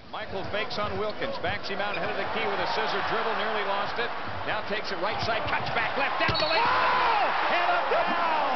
Michael fakes on Wilkins, backs him out ahead of the key with a scissor dribble, nearly lost it. Now takes it right side, cuts back left, down the lane. Oh! And a foul!